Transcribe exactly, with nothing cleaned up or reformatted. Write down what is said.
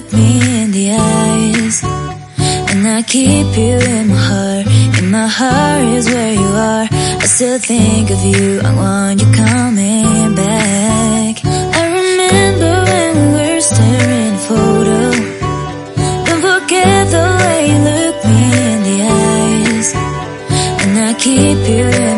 look me in the eyes, and I keep you in my heart. In my heart is where you are. I still think of you, I want you coming back. I remember when we were staring at a photo. Don't forget the way you look me in the eyes, and I keep you in